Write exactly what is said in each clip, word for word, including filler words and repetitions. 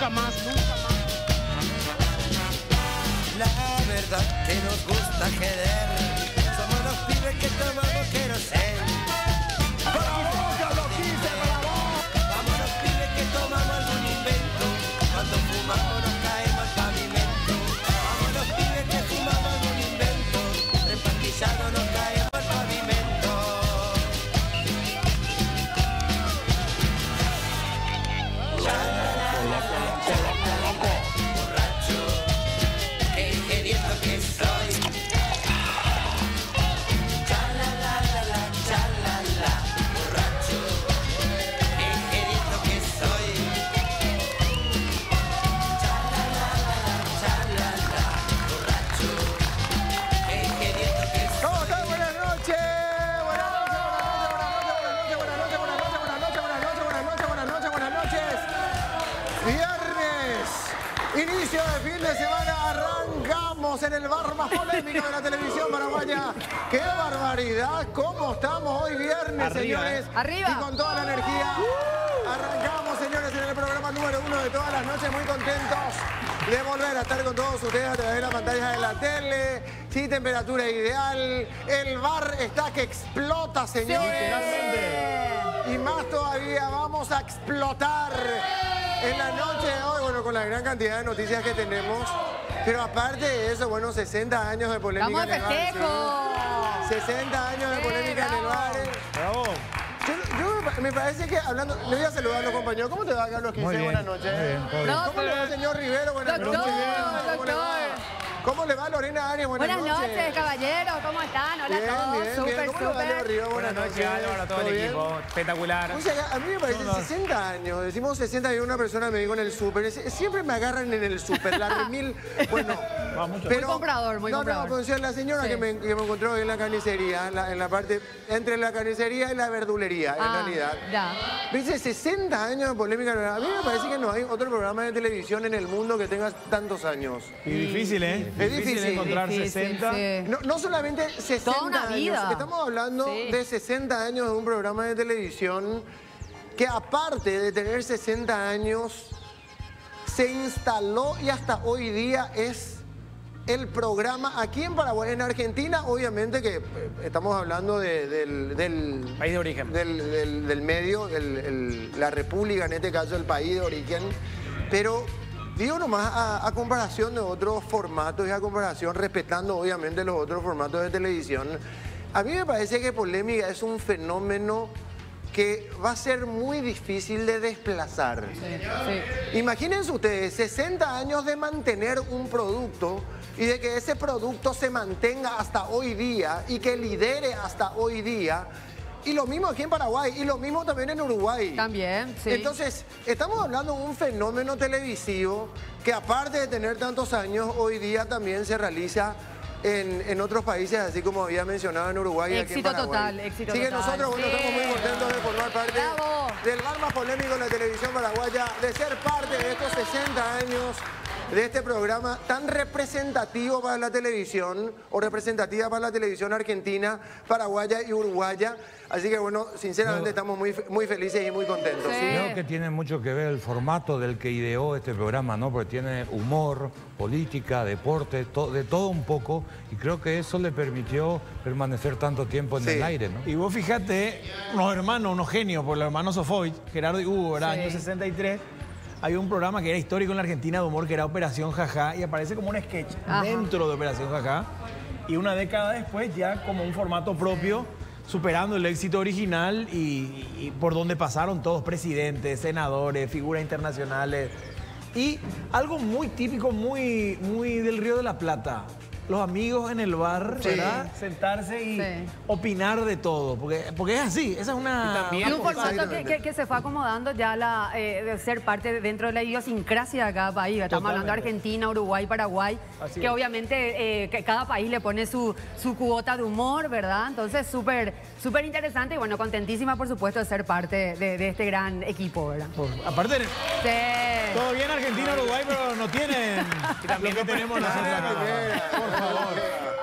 nunca más, nunca más. La verdad que nos gusta querer, somos los pibes que tomamos querosén. ¡Para vos, Carlos quince, para vos! Vamos los pibes que tomamos algún invento, cuando fumamos nos caemos al pavimento. Vamos los pibes que fumamos algún invento, repartizados nos caemos al pavimento. Borracho, qué ingenioso que soy. Chalalala, chalala, borracho, qué ingenioso que soy. Chalalala, chalala, borracho, qué ingenioso que soy. ¿Cómo están? Buenas noches. Buenas noches, buenas noches, buenas noches, buenas noches, buenas noches, buenas noches, buenas noches, buenas noches, buenas noches. Viernes, inicio de fin de semana, arrancamos en el bar más polémico de la televisión paraguaya. ¡Qué barbaridad! ¿Cómo estamos hoy viernes, Arriba, señores? ¿eh? Arriba. Y con toda la energía. Arrancamos, señores, en el programa número uno de todas las noches, muy contentos de volver a estar con todos ustedes a través de la pantalla de la tele. Sí, temperatura ideal. El bar está que explota, señores. Y más todavía, vamos a explotar en la noche de hoy, bueno, con la gran cantidad de noticias que tenemos. Pero aparte de eso, bueno, sesenta años de polémica ¡Vamos en de el bar. festejo! ¿Sí? sesenta años de Sí, polémica en el bravo. bar. Bravo. Yo, yo me parece que hablando, le voy a saludar a los compañeros. ¿Cómo te va, Carlos quince? Muy bien, Buenas noches. muy bien, todo bien. ¿Cómo le va, señor Rivero? Buenas Doctor, noches. ¿Cómo le va? doctor. ¿Cómo le va, Lorena Arias? Buenas, Buenas noches, caballeros. ¿Cómo están? Hola Bien, a todos. bien, Súper, bien. ¿Cómo le va, Leo súper. Rivero? Buenas noches, Álvaro, a todo el bien? equipo. Espectacular. O sea, a mí me parece sesenta años, decimos sesenta y una persona me dijo en el súper, es- siempre me agarran en el súper, la remil, bueno, Va mucho. pero... Muy comprador, muy no, comprador. No, pues, o sea, la señora Sí. que, me, que me encontró hoy en la carnicería, en la, en la parte, entre la carnicería y la verdulería, Ah, en realidad. ya. Dice, sesenta años de polémica, a mí me parece que no hay otro programa de televisión en el mundo que tenga tantos años. Y difícil, ¿eh? Es difícil. encontrar Difícil, sesenta. sí. No, no solamente sesenta Toda una vida. años, estamos hablando Sí. de sesenta años de un programa de televisión que aparte de tener sesenta años, se instaló y hasta hoy día es el programa aquí en Paraguay. En Argentina, obviamente que eh, estamos hablando de- del, del- País de origen. del, del- del medio, el- el- la república, en este caso el país de origen, pero digo nomás a, a comparación de otros formatos y a comparación, respetando obviamente los otros formatos de televisión, a mí me parece que Polémica es un fenómeno que va a ser muy difícil de desplazar. Sí. Imagínense ustedes, sesenta años de mantener un producto y de que ese producto se mantenga hasta hoy día y que lidere hasta hoy día. Y lo mismo aquí en Paraguay y lo mismo también en Uruguay. También, sí. Entonces, estamos hablando de un fenómeno televisivo que aparte de tener tantos años, hoy día también se realiza en, en otros países, así como había mencionado en Uruguay y aquí en Éxito Paraguay. total, éxito Así que total. nosotros, bueno, Sí. estamos muy contentos de formar parte Bravo. del bar más polémico de la televisión paraguaya, de ser parte de estos sesenta años de este programa tan representativo para la televisión o representativa para la televisión argentina, paraguaya y uruguaya. Así que bueno, sinceramente No. estamos muy, muy felices y muy contentos. Sí. ¿sí? Creo que tiene mucho que ver el formato del que ideó este programa, ¿no? Porque tiene humor, política, deporte, to- de todo un poco, y creo que eso le permitió permanecer tanto tiempo en Sí. el aire, ¿no? Y vos fijate, unos hermanos, unos genios, por los hermanos Sofovich, Gerardo y Hugo, era Sí. año sesenta y tres. Había un programa que era histórico en la Argentina de humor, que era Operación Jajá, y aparece como un sketch Ajá. dentro de Operación Jajá. Y una década después, ya como un formato propio, superando el éxito original y, y por donde pasaron todos, presidentes, senadores, figuras internacionales. Y algo muy típico, muy, muy del Río de la Plata. Los amigos en el bar, Sí. ¿verdad? Sentarse y Sí. opinar de todo. Porque, porque es así, esa es una... Y un formato que, Exactamente. que- que se fue acomodando ya la, eh, de ser parte de- dentro de la idiosincrasia de cada país. Estamos hablando de Totalmente. Argentina, Uruguay, Paraguay, Así que es. obviamente eh, que cada país le pone su, su cuota de humor, ¿verdad? Entonces, súper súper interesante y bueno, contentísima por supuesto de ser parte de, de este gran equipo, ¿verdad? Por- aparte, Sí. todo bien Argentina, Uruguay, pero no tienen lo que tenemos nosotros acá. Por favor.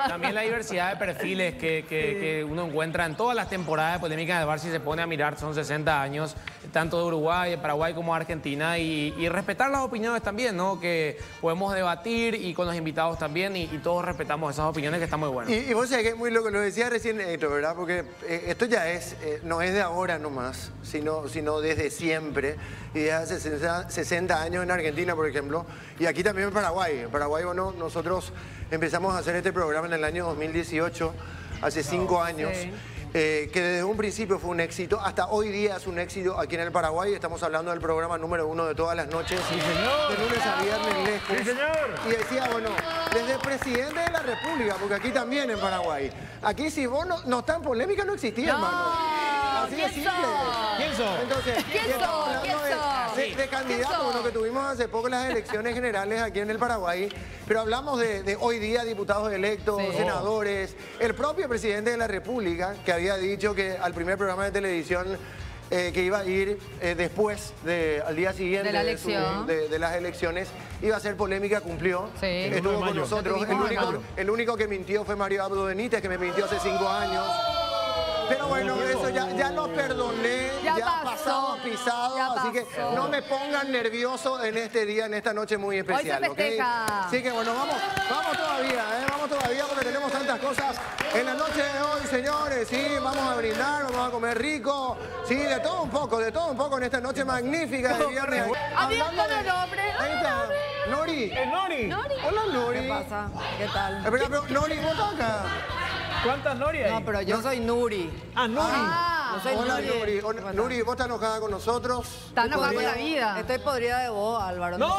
también la diversidad de perfiles que, que, que uno encuentra en todas las temporadas de Polémica del Bar, si se pone a mirar, son sesenta años, tanto de Uruguay, de Paraguay como de Argentina, y, y respetar las opiniones también, ¿no? Que podemos debatir y con los invitados también, y, y todos respetamos esas opiniones, que está muy bueno. Y, y vos sabés que es muy loco, lo decía recién Héctor, ¿verdad? Porque eh, esto ya es, eh, no es de ahora nomás, sino, sino desde siempre, y desde hace sesenta años en Argentina, por ejemplo, y aquí también en Paraguay. En Paraguay, bueno, nosotros empezamos a hacer este programa en el año dos mil dieciocho, hace cinco años. Sí. Eh, que desde un principio fue un éxito, hasta hoy día es un éxito aquí en el Paraguay. Estamos hablando del programa número uno de todas las noches, Sí, señor. de lunes a viernes lejos. Sí, señor. Y decía, bueno, desde el presidente de la República, porque aquí también en Paraguay, aquí si vos no, no estás en polémica no existía, No, hermano. Así de ¿quién simple. sos? ¿Quién sos? Entonces, ¿Quién y estamos sos? hablando ¿Quién de- sos? De, de candidatos, ¿Quién sos? bueno, que tuvimos hace poco las elecciones generales aquí en el Paraguay, pero hablamos de, de hoy día diputados electos, Sí. senadores, el propio presidente de la República, que había dicho que al primer programa de televisión eh, que iba a ir eh, después, de, al día siguiente De la su- elección. de, de las elecciones, iba a ser polémica, cumplió. Sí. El uno Estuvo de con mayo. nosotros. Lo El tuvimos único, acá. el único que mintió fue Mario Abdo Benítez, que me mintió hace cinco años. Pero bueno, eso ya, ya lo perdoné, Ya ya, pasó. pasado, pisado, Ya así que pasó. no me pongan nervioso en este día, en esta noche muy especial. se ¿ok? festeja. Así que bueno, vamos, vamos todavía, ¿eh? vamos todavía porque tenemos tantas cosas en la noche de hoy, señores. Sí, vamos a brindar, vamos a comer rico, sí, de todo un poco, de todo un poco en esta noche magnífica de viernes. Amigo, Hablando con el nombre, Ahí está, Nori. ¡El Nori! Nori. Hola, Nori. ¿Qué pasa? ¿Qué tal? Espera, pero Nori, ¿vos estás acá? ¿Cuántas Nori hay? No, pero yo soy Nuri. Ah, Nori. Ah, Yo soy Hola, Nuri. Nuri. Hola, Nuri, ¿vos estás enojada con nosotros? está enojada con Podrida- la vida. Estoy podrida de vos, Álvaro. ¡No!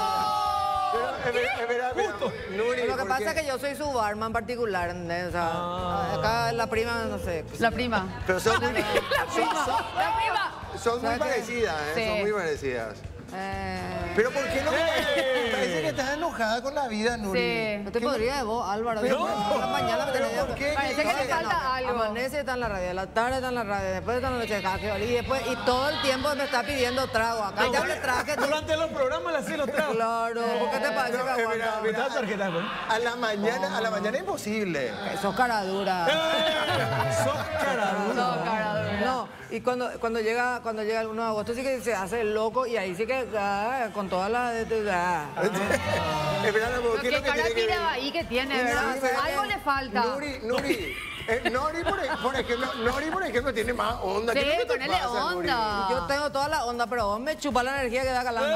Pero, espera, espera, espera. Nuri, Lo que ¿por pasa qué? es que yo soy su barman particular, ¿entendés? O sea, Ah. acá la prima, no sé. La prima. Pero son muy, La prima. La prima. son muy ¿Sabes qué? parecidas, ¿eh? Sí. Son muy parecidas. Eh, Pero ¿por qué no? ¡Eh! Parece que estás enojada con la vida, Nuri. Sí. estoy ¿Qué- podrida de vos, Álvaro. Pero- Yo, por la mañana me pero tenés- ¿por qué? Parece que le ¿Qué- falta algo. Amanece está en la radio, la tarde está en la radio, después está en la noche de caja, y después, y todo el tiempo me está pidiendo trago. Acá ya le traje. tú- Durante los programas le hacen los tragos. Claro, ¿por qué te parece No, que eh, mira, aguanta? ¿Me das tarjeta, güey? A la mañana, a la mañana imposible. Sos cara dura. ¡Sos cara dura! No, cara dura. No, y cuando, cuando llega cuando llega el uno de agosto sí que se hace el loco y ahí sí que ah, con toda la... de- de- ah. Espera, no, Pero ¿qué es qué lo que cara tiene que tira ver? ahí que tiene, Sí, ¿verdad? pero Algo que- le falta. Nuri, Nuri. eh, Nori, por, e- por ejemplo, Nori, por ejemplo, tiene más onda. Sí, ¿Qué es lo que te ponele pasa, Nuri? onda. Yo tengo toda la onda, pero vos me chupas la energía que da Calama.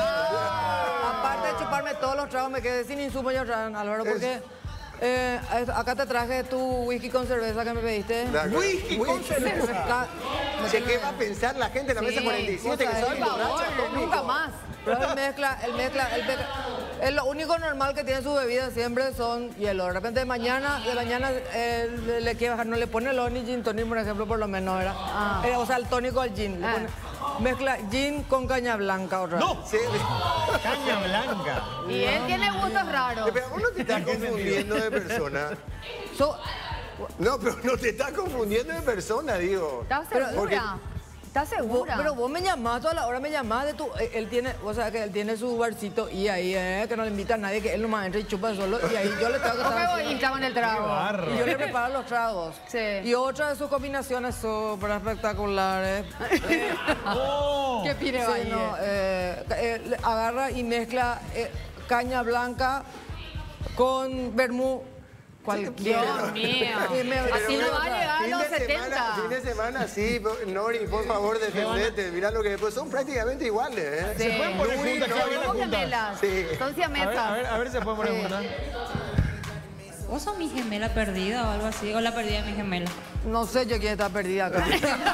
Aparte de chuparme todos los tragos, me quedé sin insumo yo, Álvaro, porque eh, acá te traje tu whisky con cerveza que me pediste. De acuerdo. Whisky con cerveza. Acá- me ¿Qué, tiene- ¿Qué va a pensar la gente en la mesa Sí, cuarenta y siete que cosa sabe de Por favor, borracha? Tónico? nunca más. Pero él mezcla, él mezcla, él mezcla. Es lo único normal que tiene su bebida siempre son hielo. De repente de mañana, de mañana él le, le quiere bajar, no le pone el Oni Gin Tonic, por ejemplo, por lo menos, ¿verdad? Ah. Eh, o sea, el tónico al gin. Le Ah. pone- mezcla gin con caña blanca otra vez. ¡No! Sí, Caña blanca. Y él tiene gustos raros. pero vos no te estás confundiendo de persona. So- No, pero no te estás confundiendo de persona, digo. ¿Estás Pero- segura? ¿Estás vos- segura? pero vos me llamás toda la hora, me llamás de tu... eh, Él tiene, o sea, que él tiene su barcito y ahí, eh, que no le invita a nadie, que él nomás entra y chupa solo y ahí yo le tengo que ¿Cómo estar me haciendo- egoísta con el trago? Barro. Y yo le preparo los tragos. Sí. Y otra de sus combinaciones súper espectaculares. Eh, ¡Oh! ¿Qué pire sí, baile? no, eh, eh, le agarra y mezcla eh, caña blanca con vermú cualquiera. Dios mío. Y me- Así no va a Fin llegar a los de semana, setenta. fin de semana, sí, por- Nori, por favor, defendete. Mirá lo que después son prácticamente iguales, ¿eh? Sí. pueden poner Nuri, juntas, no, cada vez no, las Somos juntas. gemelas. Sí. Son A ver, siamesas. a ver, a ver si se puede poner Sí. juntas. ¿Vos sos mi gemela perdida o algo así? ¿O la perdida de mi gemela? No sé yo quién está perdida acá.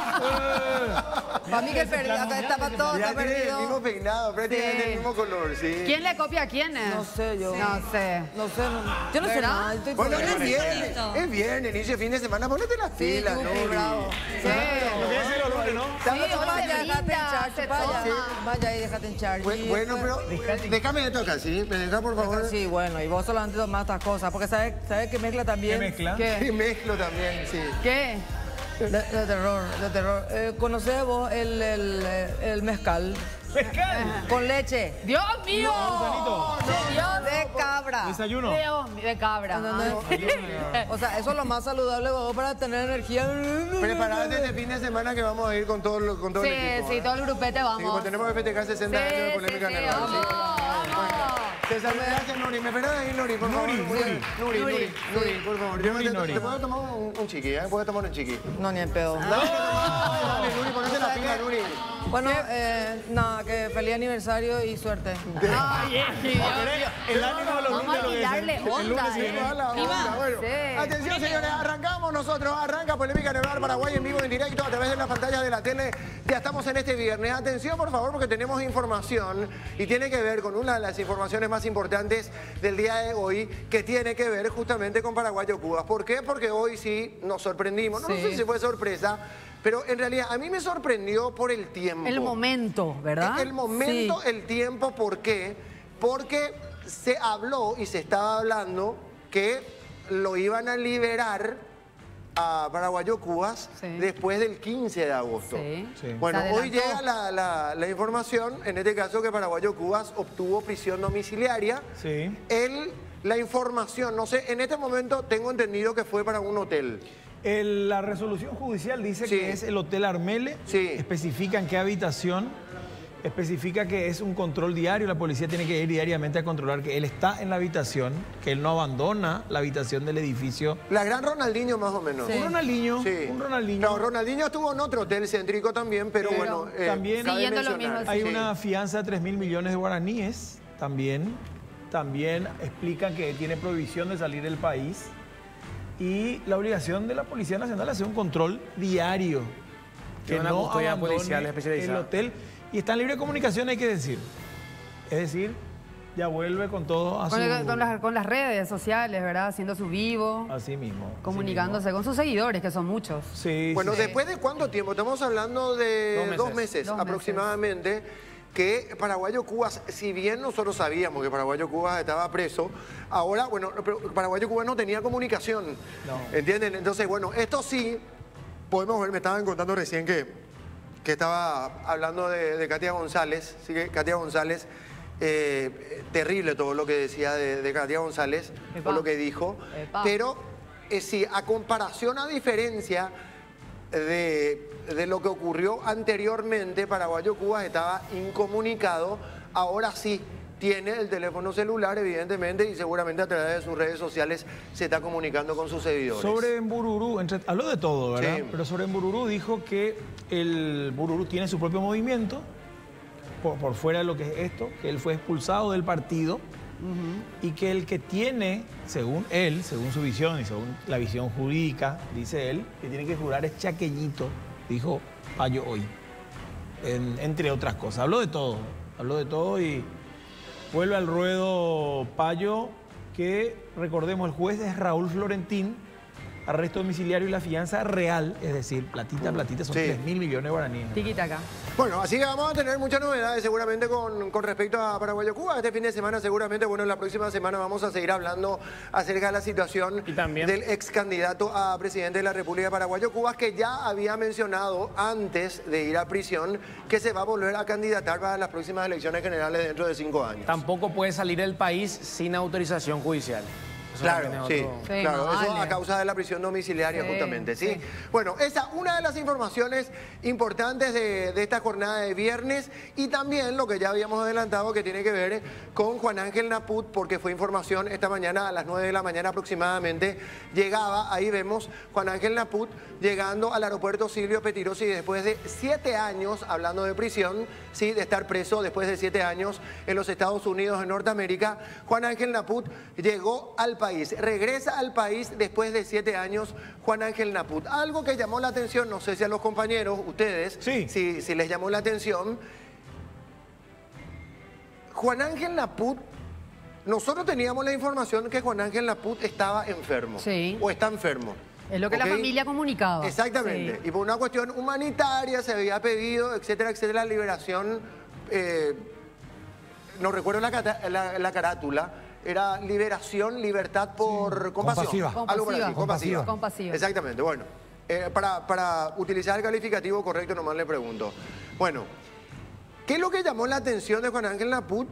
Para mí que perdí, acá estaba todo, Ya está tiene el mismo perdido. peinado, prácticamente Sí. el mismo color, sí. ¿Quién le copia a quién? No sé yo. No sé. No sé, no- yo no sé ¿Verdad? nada. Estoy Bueno, por- es viernes, Listo. es viernes, inicio de fin de semana, ponete las Sí, pilas, estuvo Nori. bravo. Sí. Lo que es el olor, ¿no? Te Sí, hablo- hoy Vaya, se déjate brinda, hinchar, se vaya. toma. Vaya y déjate hinchar. Bu- Y Bueno, después- pero déjame esto acá, ¿sí? ¿Me dejas, por favor? Sí, bueno, y vos solamente tomás estas cosas, porque sabes, sabes que mezcla también. ¿Qué mezcla? ¿Qué? Y mezclo también, sí. ¿Qué? De, de terror, de terror. Eh, ¿Conocés vos el, el, el mezcal? Pescal. Con leche. ¡Dios mío! Gusanito. ¡De Dios! De cabra. Desayuno. Dios mío, de cabra. ¿Entendés? O sea, eso es lo más saludable vos, para tener energía. Preparate este fin de semana que vamos a ir con todo, lo- con todo Sí, el equipo. sí, ¿eh? todo el grupete vamos. Sí, pues tenemos que festejar sesenta Sí, años de sí, polémica sí, en el bar. vamos, vamos. César, gracias, Nuri. ¿Me esperas ahí, Nuri, por favor? Nuri, Muy bien. Nuri, Nuri, Nuri. Nuri, por favor. Yo Nuri, te, Nuri. te puedo tomar un, un chiqui, ¿eh? Puedo tomar un chiqui. No, ni en pedo. Dale, dale, Nuri, ponete la pila, Nuri. Bueno, eh, nada, que feliz aniversario y suerte. Ay, eh, Dios mío. El ánimo de los Vamos a lunes lo dicen. tirarle El lunes onda, sí. eh. A la onda, bueno. Sí. Atención, señores, arrancamos nosotros. Arranca Polémica en el Bar Paraguay en vivo, en directo, a través de la pantalla de la tele. Ya estamos en este viernes. Atención, por favor, porque tenemos información y tiene que ver con una de las informaciones más importantes del día de hoy, que tiene que ver justamente con Paraguayo Cubas. ¿Por qué? Porque hoy sí nos sorprendimos. No, Sí. no sé si fue sorpresa, pero en realidad a mí me sorprendió por el tiempo. El momento, ¿verdad? El momento, Sí. el tiempo, ¿por qué? Porque se habló y se estaba hablando que lo iban a liberar a Paraguayo Cubas Sí. después del quince de agosto. Sí. Sí. Bueno, Se hoy adelantó. llega la, la- la información, en este caso que Paraguayo Cubas obtuvo prisión domiciliaria. Sí. Él, la información, no sé, en este momento tengo entendido que fue para un hotel. El- la resolución judicial dice Sí. que es el Hotel Armele. Sí. Especifica en qué habitación. Especifica que es un control diario. La policía tiene que ir diariamente a controlar que él está en la habitación, que él no abandona la habitación del edificio. La gran Ronaldinho más o menos. Sí. Un Ronaldinho. Sí. Un Ronaldinho. No, Ronaldinho estuvo en otro hotel céntrico también, pero, Pero bueno. eh, también- cabe Siguiendo lo mencionar. mismo, Hay Sí. una fianza de tres mil millones de guaraníes también. También explican que tiene prohibición de salir del país. Y la obligación de la Policía Nacional es hacer un control diario. Tiene una custodia abandone policial especializada. el hotel. Y está en libre comunicación, hay que decir. Es decir, ya vuelve con todo a su... Con, el- con las, con las redes sociales, ¿verdad? Haciendo su vivo, Así mismo. así comunicándose con sus seguidores, que son muchos. mismo. Sí, Bueno, sí. ¿después de cuánto tiempo? Estamos hablando de Dos meses. dos meses, Dos aproximadamente, que Paraguayo Cubas, si bien nosotros sabíamos que Paraguayo Cubas estaba preso, ahora, bueno, pero Paraguayo Cubas no tenía comunicación. No. ¿Entienden? Entonces, bueno, esto sí, podemos ver, me estaban contando recién que, que estaba hablando de, de Katia González, sí que Katia González, eh, terrible todo lo que decía de, de Katia González, Epa. o lo que dijo, Epa. pero eh, sí, a comparación, a diferencia de, de lo que ocurrió anteriormente, Paraguayo Cubas estaba incomunicado, ahora sí tiene el teléfono celular, evidentemente, y seguramente a través de sus redes sociales se está comunicando con sus seguidores. Sobre Mbururú, entre- habló de todo, ¿verdad? Sí. Pero sobre Mbururú dijo que el Mbururú tiene su propio movimiento, por, por fuera de lo que es esto, que él fue expulsado del partido y que el que tiene, según él, según su visión y según la visión jurídica, dice él, que tiene que jurar es Chaqueñito, dijo Payo hoy, en- entre otras cosas. Habló de todo, habló de todo y vuelve al ruedo Payo, que recordemos, el juez es Raúl Florentín, arresto domiciliario y la fianza real, es decir, platita, platita, son Sí. tres mil millones de guaraníes. Tiquitaca. Bueno, así que vamos a tener muchas novedades seguramente con, con respecto a Paraguayo Cuba. Este fin de semana seguramente, bueno, la próxima semana vamos a seguir hablando acerca de la situación Y también- del ex candidato a presidente de la República de Paraguayo Cuba, que ya había mencionado antes de ir a prisión que se va a volver a candidatar para las próximas elecciones generales dentro de cinco años. Tampoco puede salir del país sin autorización judicial. Eso Claro, también sí, es otro- Sí, claro, más eso vale. a causa de la prisión domiciliaria Sí, justamente, ¿sí? sí. Bueno, esa una de las informaciones importantes de, de esta jornada de viernes y también lo que ya habíamos adelantado que tiene que ver con Juan Ángel Naput, porque fue información esta mañana a las nueve de la mañana aproximadamente, llegaba, ahí vemos Juan Ángel Naput llegando al aeropuerto Silvio Petirosi después de siete años, hablando de prisión, sí, de estar preso después de siete años en los Estados Unidos, en Norteamérica. Juan Ángel Naput llegó al país, regresa al país después de siete años, Juan Ángel Naput. Algo que llamó la atención, no sé si a los compañeros, ustedes, Sí. si, si les llamó la atención, Juan Ángel Naput, nosotros teníamos la información que Juan Ángel Naput estaba enfermo, Sí. o está enfermo. Es lo que ¿ok? la familia ha comunicado. Exactamente. Sí. Y por una cuestión humanitaria se había pedido, etcétera, etcétera, la liberación, eh, no recuerdo la, cata- la- la carátula, era liberación, libertad por compasión. Compasiva. Algo por así, Compasiva. compasiva. Compasiva. Exactamente, bueno. eh, para, para utilizar el calificativo correcto nomás le pregunto. Bueno, ¿Qué es lo que llamó la atención de Juan Ángel Naput?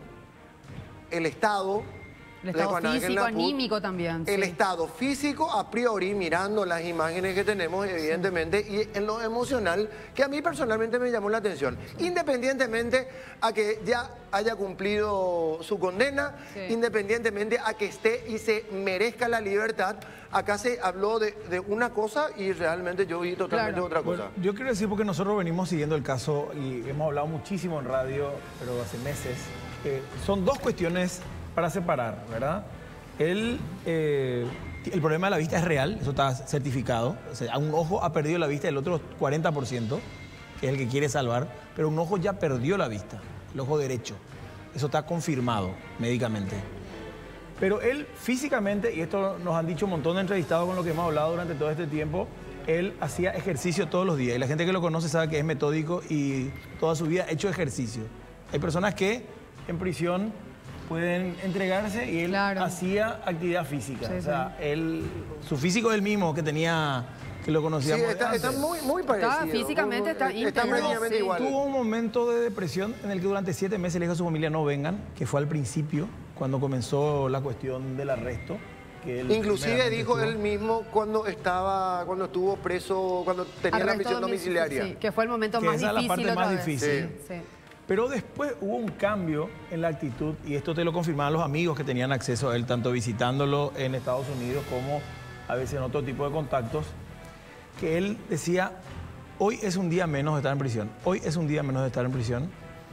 El estado... El de estado Juan Ángel físico, Naput, anímico también. el sí. estado físico a priori, mirando las imágenes que tenemos, evidentemente, y en lo emocional, que a mí personalmente me llamó la atención. Independientemente a que ya haya cumplido su condena, Sí. independientemente a que esté y se merezca la libertad, acá se habló de, de una cosa y realmente yo vi totalmente Claro. otra cosa. Bueno, yo quiero decir, porque nosotros venimos siguiendo el caso y hemos hablado muchísimo en radio, pero hace meses, eh, son dos cuestiones para separar, ¿verdad? El, eh, el problema de la vista es real, eso está certificado. O sea, un ojo ha perdido la vista, el otro cuarenta por ciento, que es el que quiere salvar, pero un ojo ya perdió la vista, el ojo derecho. Eso está confirmado médicamente. Pero él físicamente, y esto nos han dicho un montón de entrevistados con lo que hemos hablado durante todo este tiempo, él hacía ejercicio todos los días. Y la gente que lo conoce sabe que es metódico y toda su vida ha hecho ejercicio. Hay personas que en prisión pueden entregarse y él Claro. hacía actividad física. Sí, o sea, sí. él, su físico es el mismo que tenía, que lo Sí, conocíamos de está, está antes. muy, muy parecido. físicamente muy- está Está íntegro, prácticamente sí. igual. Tuvo un momento de depresión en el que durante siete meses le dijo a su familia no vengan, que fue al principio, cuando comenzó la cuestión del arresto. Que él Inclusive primeramente dijo estuvo- él mismo cuando estaba, cuando estuvo preso, cuando tenía la Arresto prisión domic- domiciliaria. Sí, que fue el momento Que más esa es la difícil. parte otra más vez. difícil. Sí. sí. Pero después hubo un cambio en la actitud, y esto te lo confirmaban los amigos que tenían acceso a él, tanto visitándolo en Estados Unidos como a veces en otro tipo de contactos, que él decía, hoy es un día menos de estar en prisión, hoy es un día menos de estar en prisión,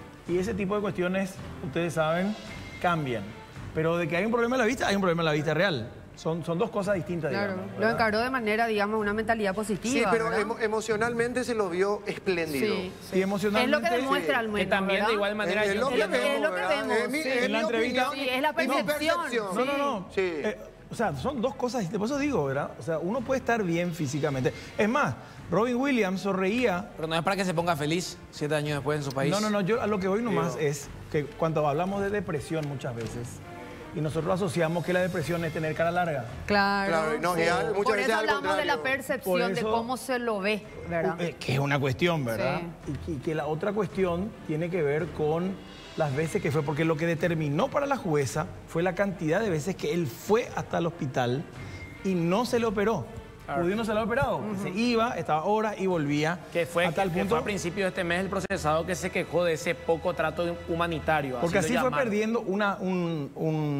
y ese tipo de cuestiones, ustedes saben, cambian. Pero de que hay un problema en la vista, hay un problema en la vista real. Son, son dos cosas distintas, Claro, digamos. lo ¿verdad? encaró de manera, digamos, una mentalidad positiva. Sí, pero ¿verdad? emo- emocionalmente se lo vio espléndido. Sí, Y emocionalmente... Es lo que demuestra al Que menos, también ¿verdad? de igual manera... Es, es lo yo que Es lo que- vemos, es lo que ¿verdad? vemos, Es mi- sí. es En la mi entrevista- opinión Sí, es la y mi percepción. percepción. No, no, no. Sí. Eh, o sea, son dos cosas distintas. Por eso digo, ¿verdad? O sea, uno puede estar bien físicamente. Es más, Robin Williams sonreía. Pero no es para que se ponga feliz siete años después en su país. No, no, no. Yo a lo que voy nomás es que cuando hablamos de depresión muchas veces, y nosotros asociamos que la depresión es tener cara larga. Claro. Claro, y no, y al- muchas Por veces eso al hablamos de la contrario. percepción, Por de eso- cómo se lo ve, ¿verdad? Eh, que es una cuestión, ¿verdad? Y, y que la otra cuestión tiene que ver con las veces que fue, porque lo que determinó para la jueza fue la cantidad de veces que él fue hasta el hospital y no se le operó. Pudiendo se le ha operado. Se iba, estaba horas y volvía. Que fue, a tal que punto. fue a principios de este mes el procesado que se quejó de ese poco trato humanitario. Porque así lo fue llamaron. perdiendo una, un,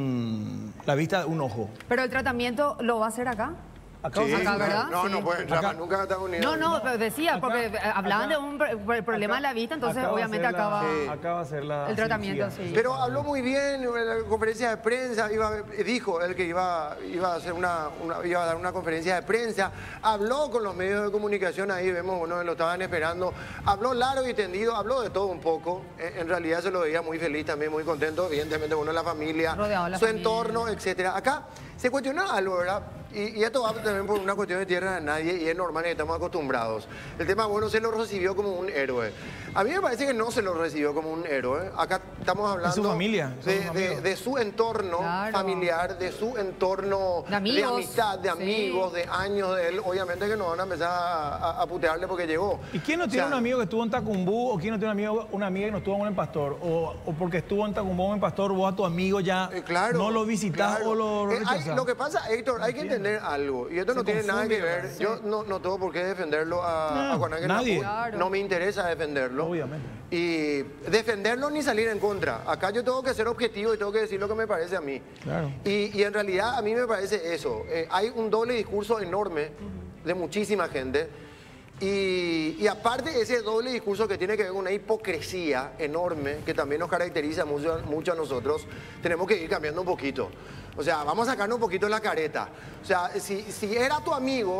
un- la vista de un ojo. Pero el tratamiento lo va a hacer acá. Acá, Sí, o sea, Acá, ¿verdad? No, Sí. no puede entrar Acá- más nunca a Estados Unidos. No, no, pero decía, Acá- porque eh, hablaban acá- de un pro- pro- problema acá- de la vista, entonces acá va a obviamente ser la- acaba Sí. acá va a ser la el tratamiento, cirugía. sí. Pero habló muy bien en la conferencia de prensa, iba, dijo él que iba, iba, a hacer una, una- iba a dar una conferencia de prensa, habló con los medios de comunicación, ahí vemos, bueno, lo estaban esperando, habló largo y tendido, habló de todo un poco, en, en realidad se lo veía muy feliz también, muy contento, evidentemente, bueno, la familia, Rodeado de la su familia. entorno, etcétera. Acá se cuestionó algo, ¿verdad? Y, y esto va también por una cuestión de tierra de nadie y es normal que estamos acostumbrados. El tema, bueno, se lo recibió como un héroe. A mí me parece que no se lo recibió como un héroe. Acá estamos hablando su familia, son de, sus de- amigos. de su entorno Claro. familiar, de su entorno De amigos. amistad, de Sí. amigos, de años de él. Obviamente que no van a empezar a, a- a putearle porque llegó. ¿Y quién no O tiene sea, un amigo que estuvo en Tacumbú o quién no tiene un amigo, una amiga que no estuvo en Buen Pastor? O, o porque estuvo en Tacumbú o Buen Pastor, vos a tu amigo ya Eh, claro, no lo visitás claro. o lo Eh, hay- rechazás. lo que pasa, Héctor, hay que entender algo. Y esto Se no tiene nada que confunde, ver. ¿verdad? Yo no, no tengo por qué defenderlo a, No, a Juan Ángel nadie. Naput. Claro. No me interesa defenderlo. Obviamente. Y defenderlo ni salir en contra. Acá yo tengo que ser objetivo y tengo que decir lo que me parece a mí. Claro. Y, y en realidad a mí me parece eso. Eh, hay un doble discurso enorme de muchísima gente. Y, y aparte ese doble discurso que tiene que ver con una hipocresía enorme que también nos caracteriza mucho, mucho a nosotros, tenemos que ir cambiando un poquito. O sea, vamos a sacarnos un poquito la careta. O sea, si, si era tu amigo,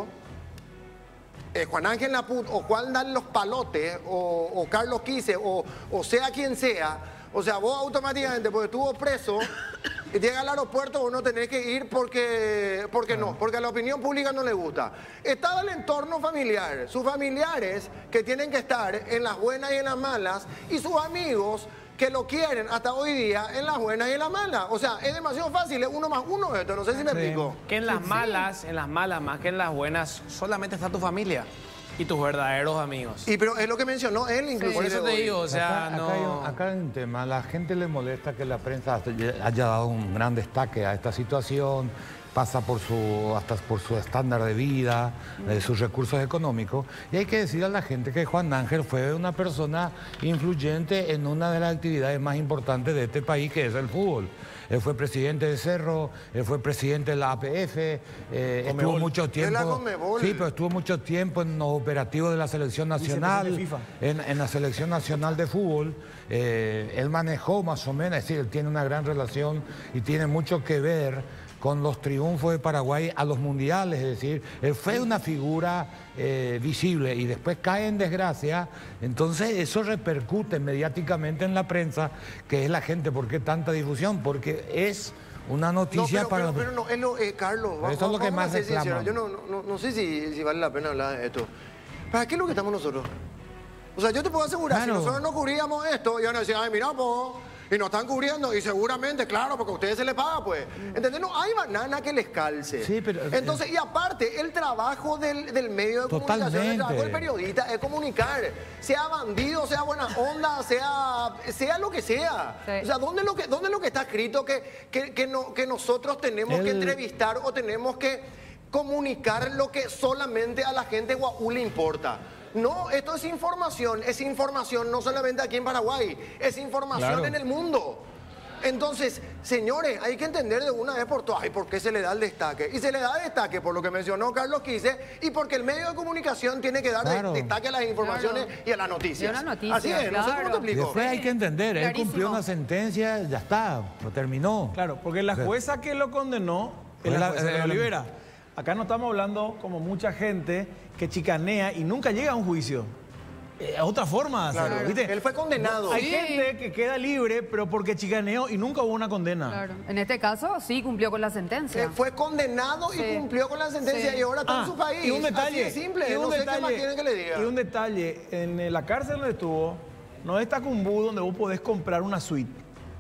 eh, Juan Ángel Naput o Juan Dan Los Palotes o, o Carlos Quise o, o sea quien sea, o sea, vos automáticamente, porque estuvo preso, y llega al aeropuerto, vos no tenés que ir porque, porque no, porque a la opinión pública no le gusta. Estaba el entorno familiar, sus familiares que tienen que estar en las buenas y en las malas, y sus amigos que lo quieren hasta hoy día en las buenas y en las malas. O sea, es demasiado fácil, es uno más uno esto, no sé si me Sí. explico. Que en las malas, en las malas más que en las buenas, solamente está tu familia. y tus verdaderos amigos. Y pero es lo que mencionó él inclusive. Por eso te hoy. digo, o sea, acá, no... acá hay un, acá hay un tema, a la gente le molesta que la prensa haya dado un gran destaque a esta situación, pasa por su, hasta por su estándar de vida, de sus recursos económicos, y hay que decir a la gente que Juan Ángel fue una persona influyente en una de las actividades más importantes de este país, que es el fútbol. Él fue presidente de Cerro, él fue presidente de la A P F, eh, estuvo mucho tiempo... De la Conmebol. Sí, pero estuvo mucho tiempo en los operativos de la selección nacional, FIFA. en, en la selección nacional de fútbol. Eh, él manejó más o menos, es decir, él tiene una gran relación y tiene mucho que ver con los triunfos de Paraguay a los mundiales, es decir, él fue una figura eh, visible y después cae en desgracia, entonces eso repercute mediáticamente en la prensa, que es la gente. ¿Por qué tanta difusión? Porque es una noticia no, pero, para... pero, pero no, es lo, eh, Carlos, Pero vamos, eso es lo que vamos más a ser reclaman. sinceros. Yo no, no, no sé si, si vale la pena hablar de esto. ¿Para qué es lo que estamos nosotros? O sea, yo te puedo asegurar, Claro. si nosotros no cubríamos esto, y van a decir, ay, mira, po, y nos están cubriendo, y seguramente, claro, porque a ustedes se les paga, pues. ¿Entendés? No hay banana que les calce. Sí, pero- Entonces, y aparte, el trabajo del, del medio de comunicación, el Totalmente. trabajo del periodista es comunicar. Sea bandido, sea buena onda, sea, sea lo que sea. Sí. O sea, ¿dónde es lo que, dónde es lo que está escrito que, que, que, no, que nosotros tenemos que El- entrevistar o tenemos que comunicar lo que solamente a la gente de Guaú le importa? No, esto es información, es información no solamente aquí en Paraguay, es información Claro. en el mundo. Entonces, señores, hay que entender de una vez por todas, ay, ¿por qué se le da el destaque? Y se le da destaque por lo que mencionó Carlos Quise y porque el medio de comunicación tiene que dar de- Claro. destaque a las informaciones Claro. y a las noticias. Y a las noticias, Así es, no sé cómo claro. te Y explico. después hay que entender, él Clarísimo. cumplió una sentencia, ya está, lo terminó. Claro, porque la jueza que lo condenó es Fue la la- jueza de eh, Olivera. Acá no estamos hablando como mucha gente que chicanea y nunca llega a un juicio. Es otra forma de hacerlo, Claro. ¿viste? Él fue condenado. Hay Sí. gente que queda libre, pero porque chicaneó y nunca hubo una condena. Claro. En este caso, sí cumplió con la sentencia. Eh, fue condenado y Sí. cumplió con la sentencia Sí. y ahora está Ah, en su país. y un detalle, Así de simple, y un no sé detalle, qué más quieren que le diga. Y un detalle, en eh, la cárcel donde estuvo, no es Tacumbú donde vos podés comprar una suite.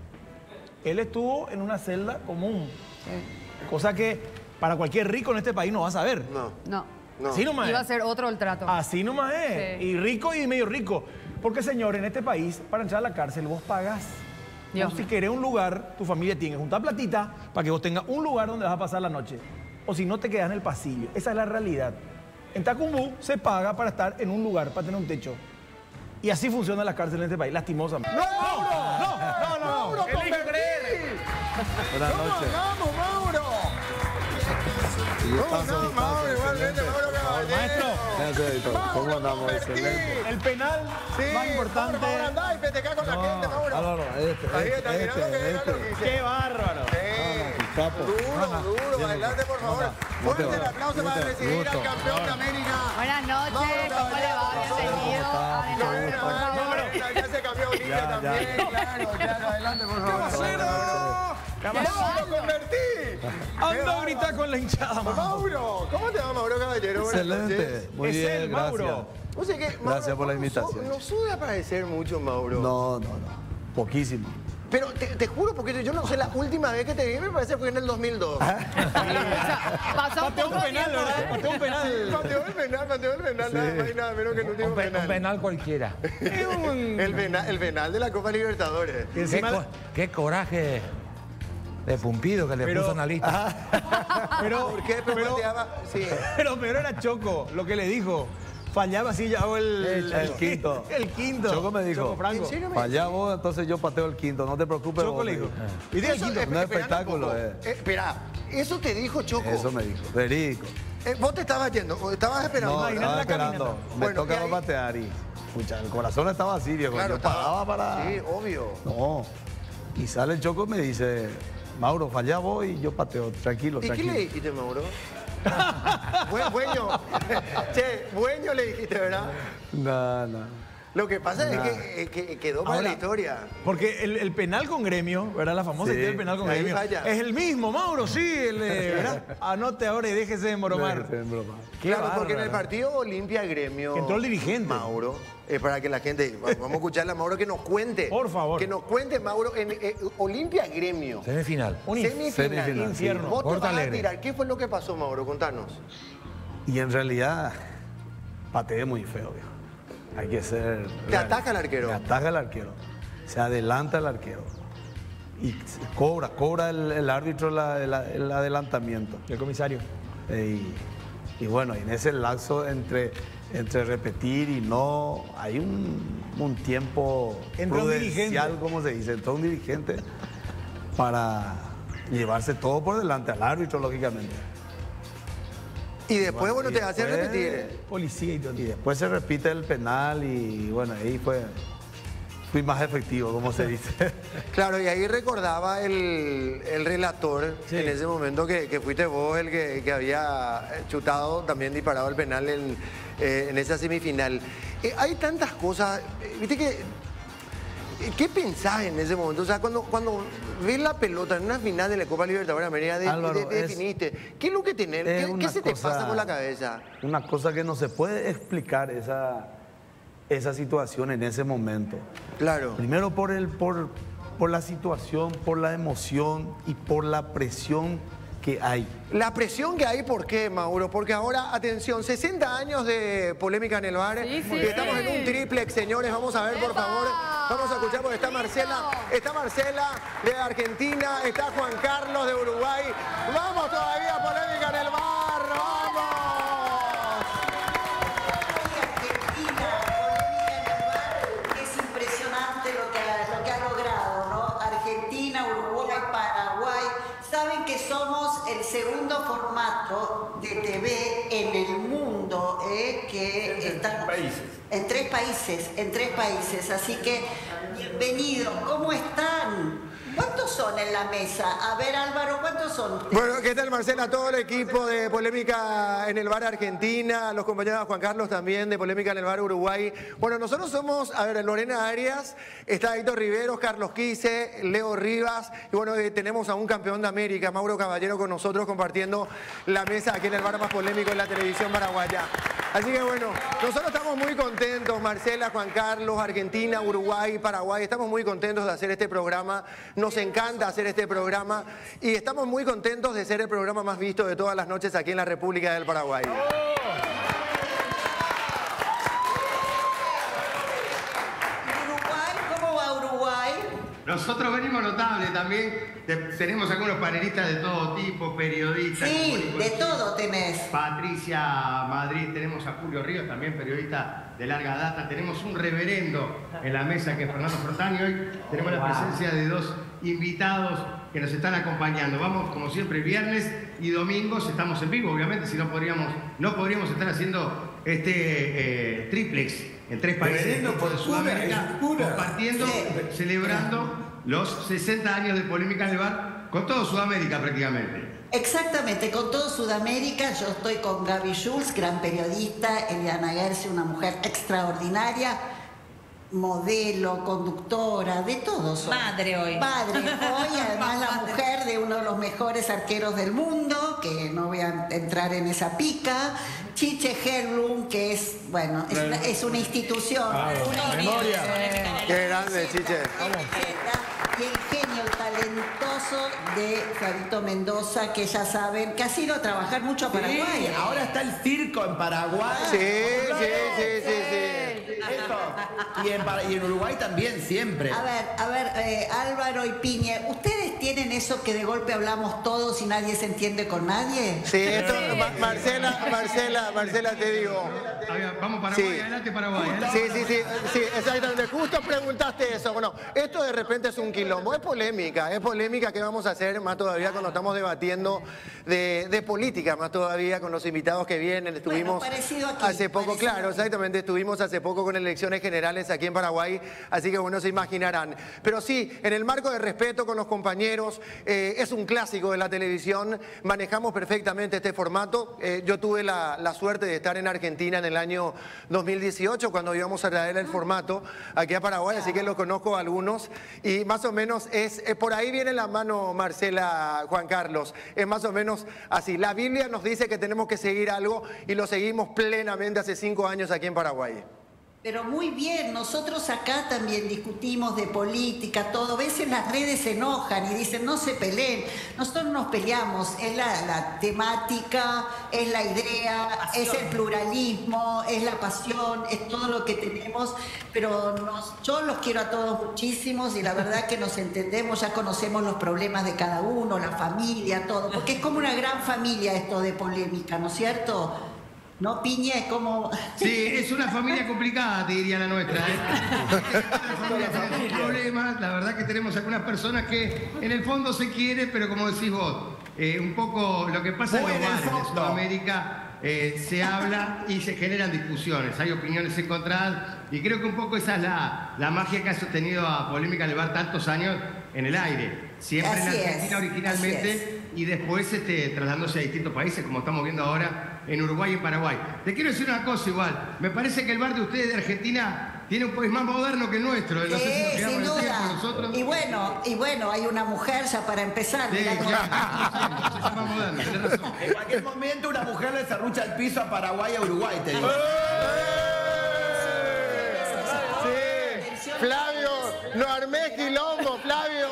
Él estuvo en una celda común, cosa que para cualquier rico en este país no vas a ver. No, No. no. Así nomás Iba a es. ser otro el trato. Así nomás es. Sí. Y rico y medio rico. Porque, señor, en este país, para entrar a la cárcel, vos pagás. Dios Vos, si mío. querés un lugar, tu familia tiene que juntar platita para que vos tengas un lugar donde vas a pasar la noche. O si no, te quedas en el pasillo. Esa es la realidad. En Tacumbú se paga para estar en un lugar, para tener un techo. Y así funciona la cárcel en este país, lastimosamente. ¡No, Mauro! No, no, no. ¡Mauro, Elijo convertí! creer. Buenas ¿Cómo noches. andamos, Mauro? ¿Cómo andamos, Mauro? Igualmente, Mauro Caballero. Maestro. Gracias, editor. Mauro, ¿Cómo andamos? convertí. Excelente. El penal Sí, más importante. Mauro, Mauro, andá y festeja con la gente, Mauro. No, no, no, este, Ahí este, está, mirá este, lo que era este. lo que hice. ¡Qué bárbaro! Sí. capo. Duro, duro, adelante, por favor. Fuerte el Gusto. aplauso para Gusto. recibir al Gusto. campeón de América. Buenas noches, Mauro ¿cómo le va? Caballero. Bienvenido. Adelante, por favor. Ya se cambió Olimpia Ya, ya. también, claro, claro, adelante, por favor. ¡Mauro, convertí! Ando a gritar con la hinchada, Mauro. Mauro, ¿cómo te va, Mauro Caballero? Buenas noches. Excelente. Muy Es bien, él, Mauro. gracias. O sea que, Mauro, Gracias por la no invitación. su- No sube a parecer mucho, Mauro. No, no, no. Poquísimo. Pero te, te juro, porque yo no sé, la última vez que te vi me parece que fue en el dos mil dos. Pasó un Pateó un poco penal, tiempo, ¿verdad? ¿eh? Pateó un penal. Pateó el penal, pateó el penal, nada más y nada menos que el último Un, pe- penal. un penal cualquiera. El penal, el penal de la Copa Libertadores. Y Qué, encima- co- qué coraje de Pumpido que le Pero- puso en la lista. pero, ¿Por qué? Pero, pero, pateaba, sí. pero peor era Choco, lo que le dijo. Fallaba así, ya hago el, El, el quinto. El quinto. Choco me dijo. Choco Franco. ¿En serio? Fallá vos, entonces yo pateo el quinto. No te preocupes. Choco vos, le me dijo. dijo. Y diga el Eso, quinto. eh, Un espera espectáculo, poco. eh. Eh, Espera, eso te dijo Choco. Eso me dijo. Verico. Eh, vos te estabas yendo, o estabas esperando. No, Imagínate estaba la esperando. caminata. Me Bueno, toca y ahí- no patear y... Escucha, el corazón estaba así, viejo. Claro, yo estaba- paraba para... Sí, obvio. No. Y sale el Choco y me dice... Mauro, fallá vos y yo pateo. Tranquilo, ¿Y qué tranquilo. le dijiste, Mauro? Buen, bueño. Che, bueño le dijiste, ¿verdad? No, no. Lo que pasa Nah. es que, eh, que quedó para Ahora, la historia. Porque el, el penal con gremio, ¿verdad? La famosa Sí. idea del penal con Ahí gremio. falla. Es el mismo, Mauro, sí, el de, ¿verdad? Anote ahora y déjese de moromar. Déjese de broma. Qué Claro, porque en el bárbaro. partido Olimpia Gremio. Que entró el dirigente. Mauro, eh, para que la gente. Vamos a escucharle a Mauro que nos cuente. Por favor. Que nos cuente, Mauro, en eh, Olimpia Gremio. Semifinal. Un inf- Semifinal. semifinal, infierno. Vos te Porto vas a Alegre. tirar. ¿Qué fue lo que pasó, Mauro? Contanos. Y en realidad patee muy feo, viejo. Hay que ser... ¿Te ataca el arquero? Te ataca el arquero. Se adelanta el arquero. Y cobra, cobra el, el árbitro la, el, el adelantamiento. El comisario. Eh, y, y bueno, en ese lapso entre, entre repetir y no, hay un, un tiempo Entró un dirigente. prudencial, como se dice, entró un dirigente para llevarse todo por delante al árbitro, lógicamente. Y después, bueno, y te hacen después- repetir. Policía y todo. Y después se repite el penal y bueno, ahí fue, fui más efectivo, como se dice. Claro, y ahí recordaba el, el relator Sí. en ese momento que, que fuiste vos el que, que había chutado, también disparado el penal en, eh, en esa semifinal. Eh, hay tantas cosas, eh, viste que... eh, ¿Qué pensás en ese momento? O sea, cuando, cuando ves la pelota en una final de la Copa Libertadores de América, de, Álvaro, de- de- es- definiste. ¿Qué es lo que tenés? Es ¿Qué, una qué se te cosa- pasa por la cabeza? Una cosa que no se puede explicar esa, esa situación en ese momento. Claro. Primero por, el, por, por la situación, por la emoción y por la presión que hay. La presión que hay, ¿por qué, Mauro? Porque ahora, atención, sesenta años de polémica en el bar. Sí, sí. Y estamos en un triplex, señores. Vamos a ver, por ¡Epa! favor. Vamos a escuchar porque está Marcela. Está Marcela de Argentina. Está Juan Carlos de Uruguay. Vamos todavía, polémica en el bar. ¡Vamos! Argentina, polémica en el bar, es impresionante lo que, ha, lo que ha logrado, ¿no? Argentina, Uruguay, Paraguay, saben que somos el segundo formato de T V en el mundo, ¿eh? Que está, en tres países, en tres países, así que bienvenidos, ¿cómo están? ¿Cuántos son en la mesa? A ver, Álvaro, ¿cuántos son? Bueno, ¿qué tal, Marcela? Todo el equipo de Polémica en el Bar Argentina, los compañeros de Juan Carlos también de Polémica en el Bar Uruguay. Bueno, nosotros somos, a ver, Lorena Arias, está Héctor Riveros, Carlos Quise, Leo Rivas, y bueno, eh, tenemos a un campeón de América, Mauro Caballero, con nosotros compartiendo la mesa aquí en el bar más polémico en la televisión paraguaya. Así que bueno, nosotros estamos muy contentos, Marcela, Juan Carlos, Argentina, Uruguay, Paraguay, estamos muy contentos de hacer este programa. Nos encanta hacer este programa y estamos muy contentos de ser el programa más visto de todas las noches aquí en la República del Paraguay. Uruguay, ¿cómo va Uruguay? Nosotros venimos notables también. Te- Tenemos algunos panelistas de todo tipo, periodistas. Sí, comunicadores. de todo tenés. Patricia Madrid, tenemos a Julio Ríos, también periodista de larga data. Tenemos un reverendo en la mesa que es Fernando Fortani. Hoy tenemos la presencia de dos invitados que nos están acompañando. Vamos, como siempre, viernes y domingos estamos en vivo, obviamente, si no podríamos, no podríamos estar haciendo este eh, triplex en tres países de Sudamérica, compartiendo, celebrando los sesenta años de Polémica en el Bar con todo Sudamérica prácticamente. Exactamente, con todo Sudamérica. Yo estoy con Gaby Schulz, gran periodista, Eliana Gersi, una mujer extraordinaria, modelo, conductora, de todo. son. Madre hoy. Padre hoy, además la mujer de uno de los mejores arqueros del mundo, que no voy a entrar en esa pica. Chiche Herblum, que es, bueno, es una, es una institución. Una Memoria. Qué grande, Chiche. Y el genio, el talentoso de Fabito Mendoza, que ya saben, que ha sido a trabajar mucho a Paraguay. Sí, ahora está el circo en Paraguay. Sí, sí, sí, sí, sí. Eso. Y en, Para- y en Uruguay también, siempre. A ver, a ver, eh, Álvaro y Piñe, ¿ustedes tienen eso que de golpe hablamos todos y nadie se entiende con nadie? Sí, esto, Ma- Marcela, Marcela, Marcela, te digo. A ver, vamos Paraguay, Sí. adelante Paraguay. adelante. Sí, sí, sí, sí, exactamente. Justo preguntaste eso. Bueno, esto de repente es un quilombo, es polémica, es polémica que vamos a hacer más todavía cuando estamos debatiendo de, de política, más todavía con los invitados que vienen. Estuvimos Bueno, parecido aquí, hace poco, parecido claro, aquí. exactamente, estuvimos hace poco con elecciones generales aquí en Paraguay, así que bueno, se imaginarán. Pero sí, en el marco de respeto con los compañeros, eh, es un clásico de la televisión, manejamos perfectamente este formato. Eh, yo tuve la, la suerte de estar en Argentina en el año dos mil dieciocho, cuando íbamos a traer el formato aquí a Paraguay, así que lo conozco a algunos. Y más o menos es, eh, por ahí viene la mano, Marcela, Juan Carlos, es más o menos así. La Biblia nos dice que tenemos que seguir algo y lo seguimos plenamente hace cinco años aquí en Paraguay. Pero muy bien, nosotros acá también discutimos de política, todo. A veces las redes se enojan y dicen, no se peleen. Nosotros no nos peleamos, es la, la temática, es la idea, es el pluralismo, es la pasión, es todo lo que tenemos. Pero nos, yo los quiero a todos muchísimos y la verdad que nos entendemos, ya conocemos los problemas de cada uno, la familia, todo. Porque es como una gran familia esto de polémica, ¿no es cierto? No, Piña, es como... Sí, es una familia complicada, te diría la nuestra. ¿eh? Tenemos problemas, la verdad que tenemos algunas personas que en el fondo se quieren, pero como decís vos, eh, un poco lo que pasa Muy en los en el bares de fondo. Sudamérica, eh, se habla y se generan discusiones, hay opiniones encontradas, y creo que un poco esa es la, la magia que ha sostenido a Polémica en el Bar tantos años en el aire. Siempre Así en Argentina es, originalmente y después este, trasladándose a distintos países, como estamos viendo ahora en Uruguay y Paraguay. Te quiero decir una cosa igual, me parece que el bar de ustedes de Argentina tiene un país más moderno que el nuestro. No sé si nos Sí, quedamos sin en el tiempo duda. nosotros. Y bueno, y bueno, hay una mujer ya para empezar. Sí, mirá cómo- claro. Es más moderno, tenés razón. En cualquier momento una mujer le serrucha el piso a Paraguay y a Uruguay, te digo. Sí, Flavio, no armés quilombo, Flavio.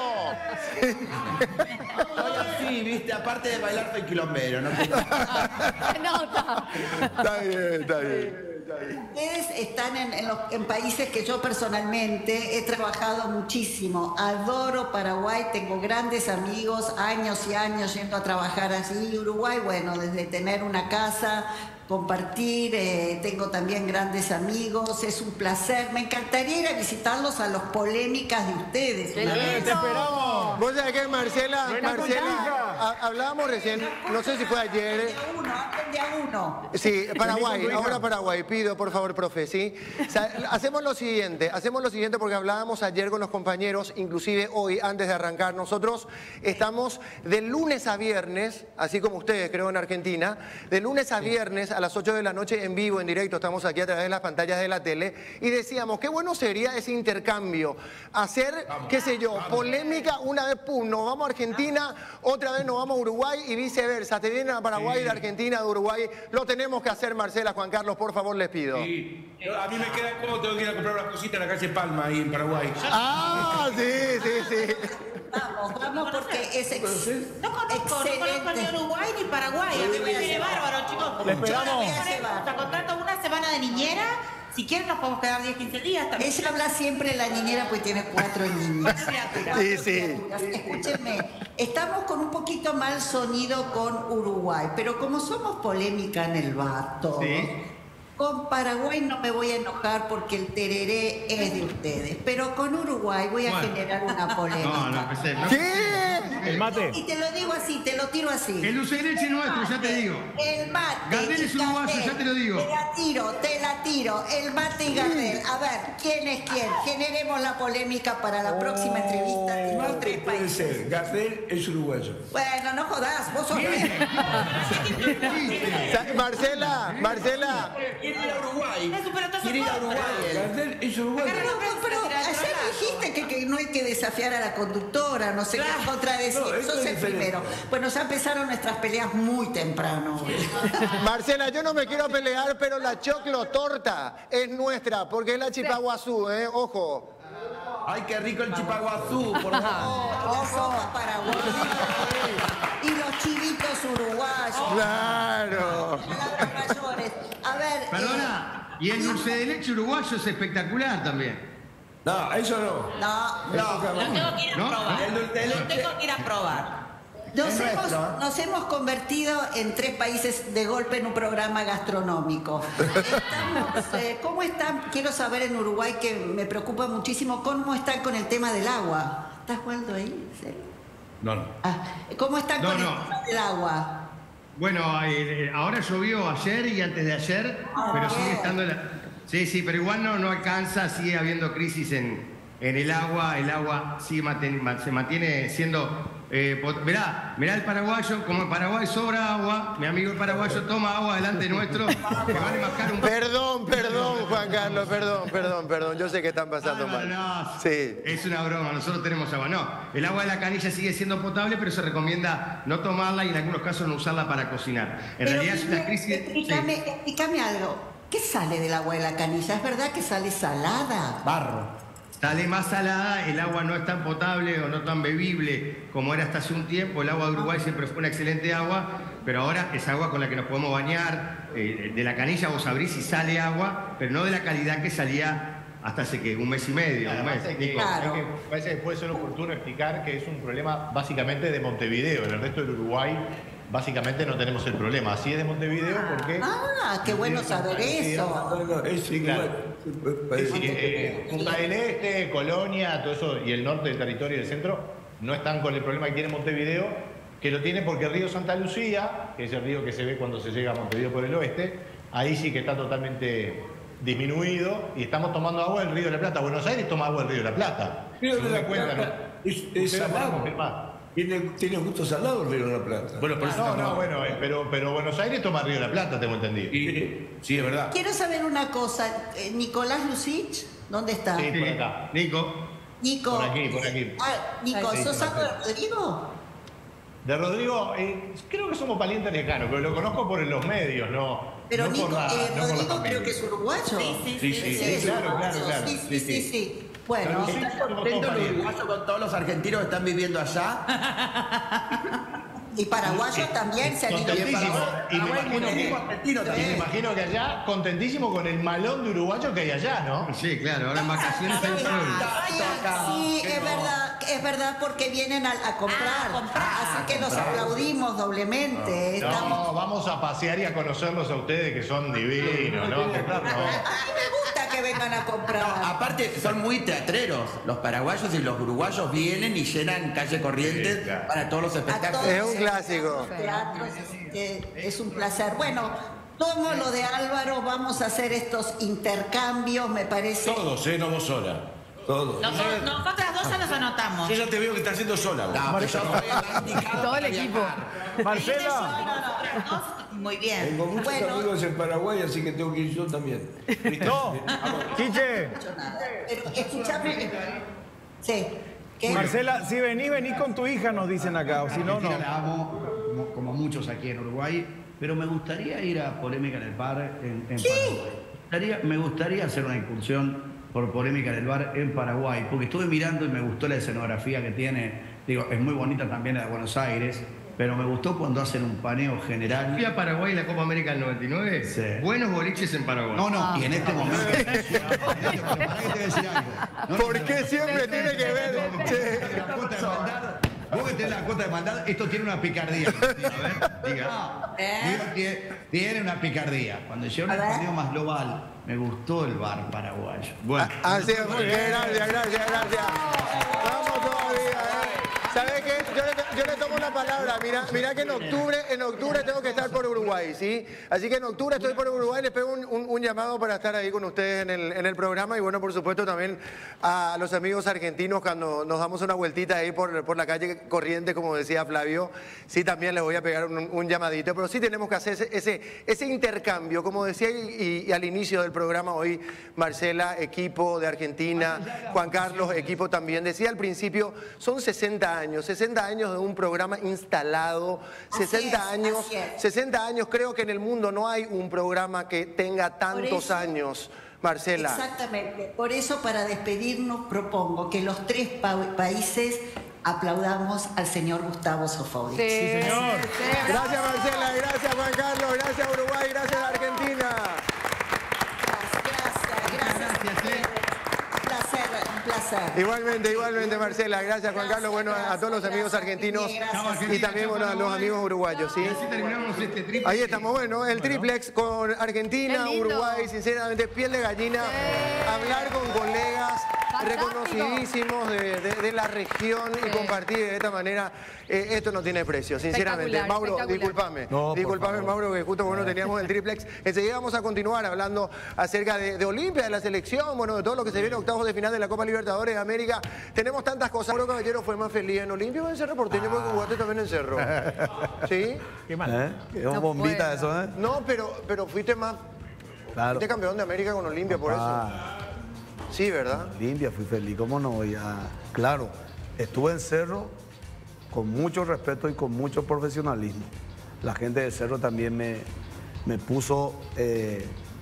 Soy así, viste, aparte de bailar soy quilombero, ¿no? Se nota. Está bien, está bien. Ustedes están en, en los- en países que yo personalmente he trabajado muchísimo. Adoro Paraguay, tengo grandes amigos, años y años yendo a trabajar allí. Uruguay, bueno, desde tener una casa, compartir, eh, tengo también grandes amigos, es un placer. Me encantaría ir a visitarlos a los polémicas de ustedes. ¡Qué una vez. lindo! Te esperamos. Vos sabés que Marcela, Buena Marcela, contagia. ha- hablábamos recién, no sé si fue ayer. De a uno, hablen de a uno. Sí, Paraguay, Vení con tu hija. ahora Paraguay, pido por favor, profe, ¿sí? O sea, hacemos lo siguiente, hacemos lo siguiente porque hablábamos ayer con los compañeros, inclusive hoy, antes de arrancar, nosotros estamos de lunes a viernes, así como ustedes creo en Argentina, de lunes a viernes a las ocho de la noche en vivo, en directo, estamos aquí a través de las pantallas de la tele, y decíamos, qué bueno sería ese intercambio, hacer, qué sé yo, polémica, una vez, pum, nos vamos a Argentina, otra vez nos vamos a Uruguay y viceversa, te vienen a Paraguay de Argentina, de Uruguay, lo tenemos que hacer, Marcela, Juan Carlos, por favor, les pido. Sí. Yo- A mí me queda cómodo, tengo que ir a comprar unas cositas en la calle Palma, ahí en Paraguay. Ah, sí, sí, sí. Vamos, vamos porque es ex- No conozco, no conozco ni Uruguay ni Paraguay. A mí me viene bárbaro, chicos. Le esperamos. Yo la voy a llevar. Te contrato una semana de niñera. Si quieren nos podemos quedar diez, quince días también. Ella habla siempre de la niñera porque tiene cuatro niñas. Cuatro Sí, sí. criaturas. Escúchenme, estamos con un poquito mal sonido con Uruguay, pero como somos polémica en el bar, todos, Sí. con Paraguay no me voy a enojar porque el tereré es de ustedes, pero con Uruguay voy a Bueno. generar una No, polémica. no, empecé. ¿no? ¿Qué? El mate. Y te lo digo así, te lo tiro así. El dulce de leche nuestro, ya te digo. El mate. Gardel es y uruguayo, Gardel. ya te lo digo. Te la tiro, te la tiro. El mate y Gardel. A ver, ¿quién es quién? Generemos la polémica para la próxima entrevista de los tres Puede países. ser, Gardel es uruguayo. Bueno, no jodas, vos sos bien. Sa- Marcela, Marcela, Quiere ir a Uruguay. Eso, pero entonces Quiere ir a no. Uruguay. él. Gardel es uruguayo. Pero, pero ayer dijiste que, que no hay que desafiar a la conductora, no sé qué, contradecir. No, esto Sos es el diferente. primero. Bueno, ya empezaron nuestras peleas muy temprano. Marcela, yo no me quiero pelear, pero la choclo torta es nuestra, porque es la chipaguazú, ¿eh? Ojo. Ay, qué rico el chipaguazú, por favor. La sopa paraguaya. Y los chivitos uruguayos. Claro. Las mayores. A ver. eh, Perdona, y el dulce de leche uruguayo es espectacular también. No, eso no. No, Lo tengo que ir a ¿No? probar. El dulce de Lo leche. tengo que ir a probar. Nos Es hemos, nuestro. nos hemos convertido en tres países de golpe en un programa gastronómico. Estamos, eh, ¿Cómo están? Quiero saber en Uruguay, que me preocupa muchísimo, ¿cómo están con el tema del agua? ¿Estás jugando ahí? ¿Sí? No, no. Ah, ¿Cómo están No, con no. el tema del agua? Bueno, eh, ahora llovió ayer y antes de ayer, pero sigue estando... la- Sí, sí, pero igual no, no alcanza, sigue habiendo crisis en, en el agua, el agua sigue manten- ma- se mantiene siendo... Eh, pot- mirá, mirá el paraguayo, como en Paraguay sobra agua, mi amigo el paraguayo toma agua delante nuestro, que vale más caro un... Perdón, perdón, Juan Carlos, perdón, perdón, perdón. Yo sé que están pasando No, mal. no, no. Sí. Es una broma, nosotros tenemos agua. No, el agua de la canilla sigue siendo potable, pero se recomienda no tomarla y en algunos casos no usarla para cocinar. En Pero realidad es una dime, crisis... Explícame, sí. explícame algo. ¿qué sale del agua de la canilla? ¿Es verdad que sale salada? Barro. Sale más salada, el agua no es tan potable o no tan bebible como era hasta hace un tiempo. El agua de Uruguay siempre fue una excelente agua, pero ahora es agua con la que nos podemos bañar. Eh, de la canilla vos abrís si sale agua, pero no de la calidad que salía hasta hace que un mes y medio. Un mes. Es que, Claro. es que parece que puede ser oportuno explicar que es un problema básicamente de Montevideo. En el resto del Uruguay básicamente no tenemos el problema. Así es de Montevideo porque... Ah, qué bueno saber eso. Sí, claro. Es decir, eh, Punta del Este, Colonia, todo eso, y el norte del territorio y el centro, no están con el problema que tiene Montevideo, que lo tiene porque el río Santa Lucía, que es el río que se ve cuando se llega a Montevideo por el oeste, ahí sí que está totalmente disminuido y estamos tomando agua del río de la Plata. Buenos Aires toma agua del río de la Plata. Río de ¿Se la dan cuenta, Plata no? es, es Ustedes pueden salado. confirmar. Tiene, tiene gusto salado el Río de la Plata. Bueno, por eso no, no, bueno, eh, pero, pero Buenos Aires toma Río de la Plata, tengo entendido. Sí, sí, es verdad. Quiero saber una cosa. eh, Nicolás Lucich, ¿dónde está? Sí, por acá. Nico. Nico. Por aquí, por aquí. Ah, Nico, Sí, ¿sos por algo de aquí. Rodrigo? De Rodrigo, eh, creo que somos parientes lejanos, pero lo conozco por los medios, no, Pero no Nico, por la, eh, no por la Rodrigo familia. creo que es uruguayo. Sí, sí, Sí, sí, sí, es claro, uruguayo. claro, claro. Sí, sí, sí, sí. Bueno, ¿Estás contento los uruguayos con todos los argentinos que están viviendo allá? y paraguayos también se han ido. Contentísimo. Y me Paraguay, imagino, muchísimo que, argentino y también. me imagino que allá, contentísimo con el malón de uruguayos que hay allá, ¿no? Sí, claro, ahora en vacaciones hay Sí, todo. sí, es verdad, es verdad porque vienen a, a comprar. Así que los aplaudimos doblemente. No, Estamos- vamos a pasear y a conocerlos a ustedes que son divinos, ¿no? Que- no. A mí me gusta que vengan a comprar. Aparte, son muy teatreros. Los paraguayos y los uruguayos vienen y llenan calle Corrientes Sí, claro. para todos los A espectáculos. todos Es un en clásico. los teatros, este, es un placer. Bueno, tomo lo de Álvaro, vamos a hacer estos intercambios, me parece. Todos, ¿eh? No vos sola. Todos. Nosotros, nosotras dos ya nos anotamos. Yo ya te veo que estás haciendo sola. vos. No, pero yo soy la indicada Todo el para equipo. viajar. Marcela. Nosotras dos, muy bien. Tengo muchos Bueno. amigos en Paraguay, así que tengo que ir yo también. No, Quiche, Pero escúchame. Sí. ¿Qué? Marcela, si venís, venís con tu hija, nos dicen acá, o si no, no. Argentina la amo, como, como muchos aquí en Uruguay, pero me gustaría ir a Polémica en el Bar en, en Paraguay. Me gustaría, me gustaría hacer una incursión por Polémica en el Bar en Paraguay, porque estuve mirando y me gustó la escenografía que tiene. Digo, es muy bonita también la de Buenos Aires, pero me gustó cuando hacen un paneo general. Fui a Paraguay en la Copa América del noventa y nueve. Sí. Buenos boliches en Paraguay. No, no, y en este momento. Pará que te voy a decir algo. No, ¿Por no, qué no, siempre tiene que ver? Che. la cuota de maldad, vos que tenés la cuota de maldad, esto tiene una picardía. A ver, diga. Digo, tiene, tiene una picardía. Cuando llegó un paneo más global, me gustó el bar paraguayo. Bueno. Así es, muy bien, gracias, gracias, gracias. Vamos todavía, ¿eh? ¿Sabes qué? Yo le, yo le tomo la palabra. Mira, mira que en octubre, en octubre tengo que estar por Uruguay, ¿sí? Así que en octubre estoy por Uruguay, les pego un, un- un llamado para estar ahí con ustedes en el, en el programa y bueno, por supuesto también a los amigos argentinos cuando nos damos una vueltita ahí por, por la calle Corrientes, como decía Flavio, sí también les voy a pegar un, un llamadito, pero sí tenemos que hacer ese, ese, ese intercambio, como decía y, y al inicio del programa hoy, Marcela, equipo de Argentina, Juan Carlos, equipo también, decía al principio, son sesenta años, sesenta años de un programa instalado, sesenta es, años, así es. sesenta años, creo que en el mundo no hay un programa que tenga tantos eso- años, Marcela. Exactamente. Por eso, para despedirnos, propongo que los tres pa- países aplaudamos al señor Gustavo Sofovich. Sí, señor. sí, Gracias Marcela, gracias Juan Carlos, gracias Uruguay, gracias Argentina. Gracias, gracias. Gracias, eh. Un placer, un placer. Igualmente, igualmente Marcela, gracias Juan Carlos, bueno a, a todos los amigos argentinos y también bueno, a los amigos uruguayos, ¿sí? Y así terminamos este triple. Ahí estamos, bueno, el triplex con Argentina, Qué lindo. Uruguay, sinceramente, piel de gallina, hablar con colegas Fantástico. reconocidísimos de, de- de la región y Sí. compartir de esta manera, eh, esto no tiene precio, sinceramente. Espectacular, Mauro, espectacular. discúlpame, No, por discúlpame favor. Mauro, que justo bueno teníamos el triplex. Enseguida vamos a continuar hablando acerca de, de Olimpia, de la selección, bueno, de todo lo que se viene octavos de final de la Copa Libertadores de América. Tenemos tantas cosas. Mauro Caballero fue más feliz en Olimpia o en Cerro Porteño porque jugaste también en Cerro. ¿Sí? Qué mal. ¿Eh? Es un No bombita puedo. eso, ¿eh? No, pero, pero fuiste más. Claro. Fuiste campeón de América con Olimpia, por eso. Ah, Sí, ¿verdad? Olimpia, fui feliz, ¿cómo no? Ya, claro, estuve en Cerro con mucho respeto y con mucho profesionalismo. La gente de Cerro también me, me puso eh,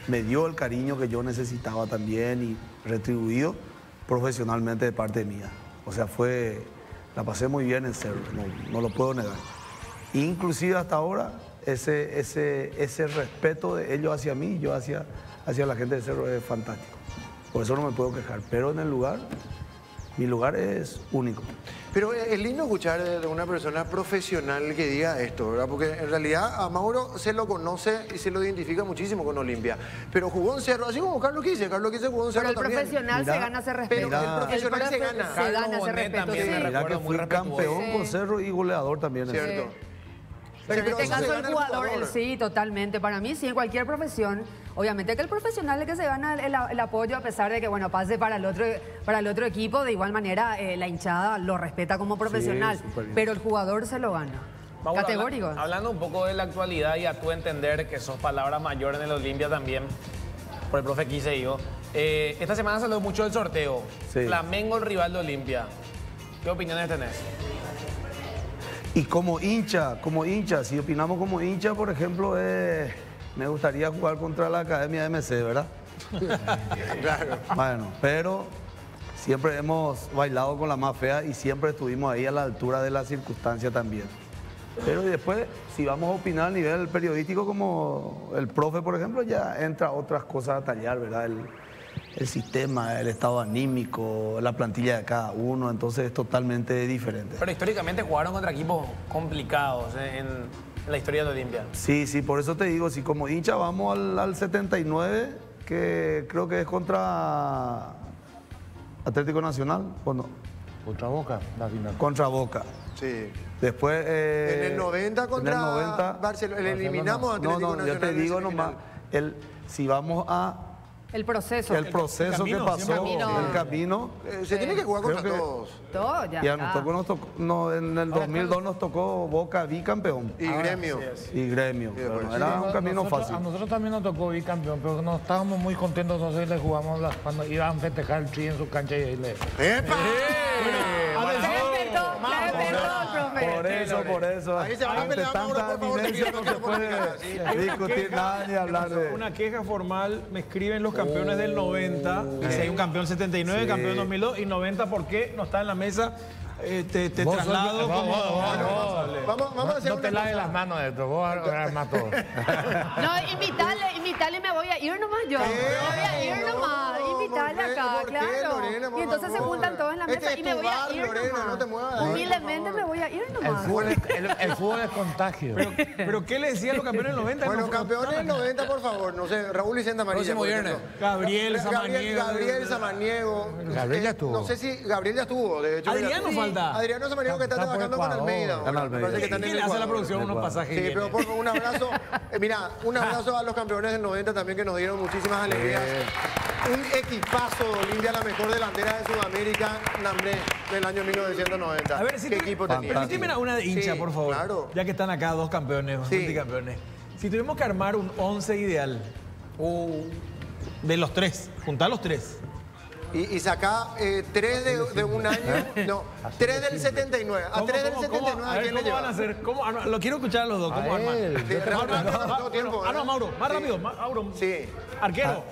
me dio el cariño que yo necesitaba también y retribuido profesionalmente de parte mía. O sea, fue, la pasé muy bien en Cerro, no, no lo puedo negar. Inclusive hasta ahora, ese, ese, ese respeto de ellos hacia mí, yo hacia, hacia la gente de Cerro es fantástico. Por eso no me puedo quejar, pero en el lugar, mi lugar es único. Pero es lindo escuchar de una persona profesional que diga esto, ¿verdad? Porque en realidad a Mauro se lo conoce y se lo identifica muchísimo con Olimpia. Pero jugó en Cerro, así como Carlos Quise. Carlos Quise jugó en Cerro Pero el también. profesional Mira, se gana ese respeto. Pero el profesional El se profe- gana. Se gana ese respeto, sí. Mira que fui campeón con Cerro y goleador también. en Cierto. Cerro. Pero en pero este eso se caso el gana el jugador, jugador. el- sí, totalmente. Para mí, sí, en cualquier profesión, obviamente que el profesional es que se gana el, el apoyo a pesar de que, bueno, pase para el otro, para el otro equipo. De igual manera, eh, la hinchada lo respeta como profesional, súper bien. pero el jugador se lo gana. Mauro, Categórico. habla- hablando un poco de la actualidad y a tu entender que sos palabra mayor en el Olimpia también, por el profe Quise digo, eh, esta semana salió mucho el sorteo. Sí. Flamengo, el rival de Olimpia. ¿Qué opiniones tenés? Y como hincha, como hincha, si opinamos como hincha, por ejemplo, eh, me gustaría jugar contra la Academia de M C, ¿verdad? Claro. Bueno, pero siempre hemos bailado con la más fea y siempre estuvimos ahí a la altura de la circunstancia también. Pero después, si vamos a opinar a nivel periodístico como el profe, por ejemplo, ya entra otras cosas a tallar, ¿verdad? El, el sistema, el estado anímico, la plantilla de cada uno, entonces es totalmente diferente. Pero históricamente jugaron contra equipos complicados en, en la historia de Olimpia. Sí, sí, por eso te digo, si como hincha vamos al, al setenta y nueve, que creo que es contra Atlético Nacional, ¿o no? Contra Boca, la final. Contra Boca. Sí. Después... eh, En el noventa contra en el noventa, Barcelona, le eliminamos a Atlético No, no, yo Nacional te en digo semifinal. nomás, el, si vamos a... El proceso. El proceso que pasó, el camino. Eh, se tiene que jugar creo contra que- todos. Todo, ya Y a está. nosotros nos tocó, no, en el dos mil dos nos tocó Boca bicampeón. Y Gremio. Y Gremio. pero no era un camino Nosotros- fácil. A nosotros también nos tocó bicampeón, pero no estábamos muy contentos. Nosotros le jugamos las- cuando iban a festejar el tri en su cancha y ahí le. ¡Epa! Por eso, por eso. Ahí se van a ante pelear, Mauro, tanta por favor, te evidencia quiero, no se no quiero puede poner discutir nada ni hablar de... Una queja formal, me escriben los campeones del noventa, y si hay un campeón setenta y nueve, Sí. campeón dos mil dos y noventa, ¿por qué no está en la mesa? Eh, te te Vos sos- traslado vos- como... vos- vos- responsable. Vamos, vamos a hacer No te una laves cosa. las manos de esto, vos armás todo. No, invitale, invitale, me voy a ir nomás yo. Me voy a ir nomás, invitale ¿Por qué? acá, ¿Por qué, claro. Lorena, por Y entonces se favor? juntan todos en la Este mesa es y me tu voy a bar, ir Lorena, nomás. no te muevas de ahí, Humildemente me voy a ir El nomás. fútbol es, el, el fútbol es contagio. Pero, pero ¿qué le decían los campeones del noventa? Bueno, No, campeones del noventa, por favor. No sé, Raúl y Santa María. Próximo por viernes. ejemplo. Gabriel Gabriel, Samaniego. Gabriel Samaniego. Gabriel ya Eh, estuvo. No sé si Gabriel ya estuvo, de hecho. Adriano Sí. falta. Adriano Samaniego que está Está por trabajando con Ecuador. Almeida. Está en ahora. Almeida. Parece que está en ¿Quién el le hace la Ecuador. producción unos pasajes? Sí, y viene? pero por favor, un abrazo. Eh, mira, un abrazo a los campeones del noventa también que nos dieron muchísimas alegrías. Un equipazo de Olimpia, la mejor delantera de Sudamérica, Namné, del año mil novecientos noventa. A ver, si ¿Qué tu- equipo tenía? permíteme una de hincha, Sí, por favor. claro. Ya que están acá dos campeones, Sí. multicampeones. Si tuvimos que armar un once ideal, uh, de los tres, juntar los tres. Y, y sacá eh, tres de, de un año, no, tres del setenta y nueve. A ¿Cómo, tres del cómo, setenta y cómo? nueve, A ¿a ver, quién le ¿cómo van lleva? a hacer? ¿Cómo arma- Lo quiero escuchar a los dos. ¿Cómo arman? Sí, Raúl, Mauro, rápido, no tengo tiempo, Ah, no, ¿eh? Mauro, más rápido. más- Mauro. Sí. Arquero.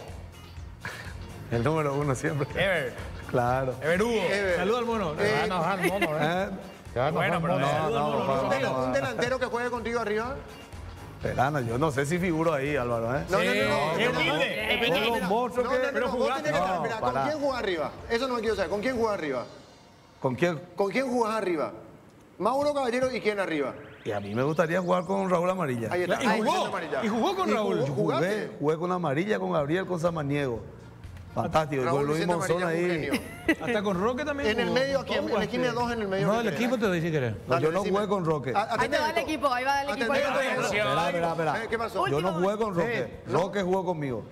El número uno siempre. Ever. Claro. Ever Hugo. Ever. Saluda al mono. Eh, Te van a enojar, mono, ¿eh? ¿Eh? Te van a Bueno, enojar, pero mono. Saluda al mono, no, nuestro no, amigo. Un delantero que juegue contigo arriba. Perana, yo no sé si figuro ahí, Álvaro, ¿eh? No, no, no, no. qué no, no, humilde. no, no, Con los monstruos no, no, que- no, pero vos jugaste. tenés que- No, espera, ¿con pará. quién jugás arriba? Eso no quiero saber. ¿Con quién jugás arriba? ¿Con quién? ¿Con quién jugás arriba? Mauro Caballero y quién arriba. Y a mí me gustaría jugar con Raúl Amarilla. Ahí está. Y Ahí jugó. está Amarilla. Y jugó con Y Raúl. jugó- jugaste. Jugué, jugué con Amarilla, con Gabriel, con Samaniego. Fantástico. Y Raúl con Luis Vicente Monzón Amarilla, un ahí. genio. Hasta con Roque también. En el jugó. medio, aquí, ¿Cómo en la esquina jugaste? dos, en el medio. No, ¿qué el querés? equipo te doy si querés. No, Dale, yo no decime. jugué con Roque. A- Ahí te atendé va el esto. equipo, ahí va el equipo. Atendé ahí esto. va. Espera, espera, espera. Eh, ¿Qué pasó? Yo no Último. jugué con Roque. Roque jugó conmigo.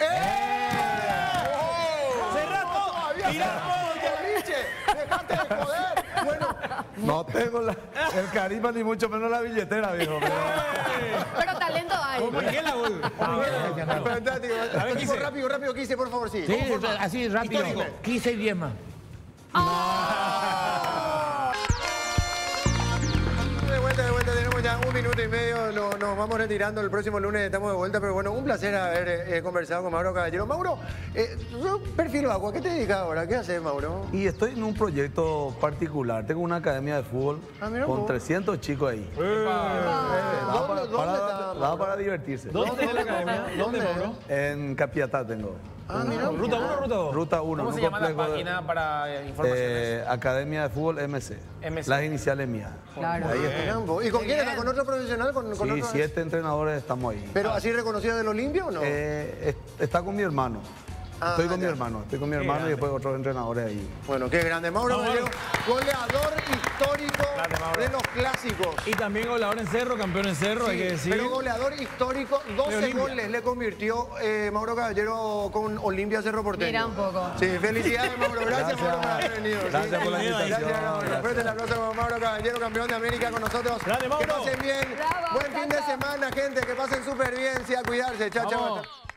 ¡Dejate de joder! Bueno, No tengo la- el carisma ni mucho menos la billetera, viejo. Pero talento hay. Con Miguel Agüel. fantástico. A ver, Rápido, Quise. rápido, rápido, Quise, por favor, sí. Sí, ¿Cómo fue? así rápido. Histórico. quince y diez más. De vuelta, de vuelta, tenemos ya un minuto. minuto y medio, no, nos vamos retirando. El próximo lunes estamos de vuelta, pero bueno, un placer haber eh, conversado con Mauro Caballero. Mauro, eh, perfil Agua, ¿a qué te dedicas ahora? ¿Qué haces, Mauro? Y estoy en un proyecto particular. Tengo una academia de fútbol Ah, mira con vos. trescientos chicos ahí. Eh, da ¿Dónde- para, dónde para- está, da para divertirse. ¿Dónde es la academia? ¿Dónde, Mauro? En Capiatá tengo. Ah, mira. ¿Ruta uno o ruta dos? Ruta uno. ¿Cómo en se un llama la complejo de- página para eh, informaciones? Eh, Academia de Fútbol M C. M C. Las iniciales mías. Claro. Ahí está. ¿Y con quién está? ¿Con otro profesional? ¿Con, con Sí, otro? siete entrenadores estamos ahí. ¿Pero así reconocido del Olimpia o no? Eh, es- está con mi hermano. Ah, estoy con ya. mi hermano. Estoy con mi hermano y después otros entrenadores ahí. Bueno, qué grande. Mauro Caballero, goleador histórico de los clásicos. Y también goleador en Cerro, campeón en Cerro, Sí, hay que decir. pero goleador histórico, doce Olimpia. goles le convirtió eh, Mauro Caballero con Olimpia Cerro Porteño. Mira un poco. Sí, felicidades, Mauro. Gracias, Gracias. Mauro, por haber venido. Gracias Sí. por la invitación. Gracias, Mauro. Gracias. Fuerte el aplauso para Mauro Caballero, campeón de América con nosotros. Grande, Mauro. Que pasen bien. Bravo, Buen fin de chao, chao. semana, gente. Que pasen súper bien. Sí, a cuidarse. Chao, chao. Vamos. chao.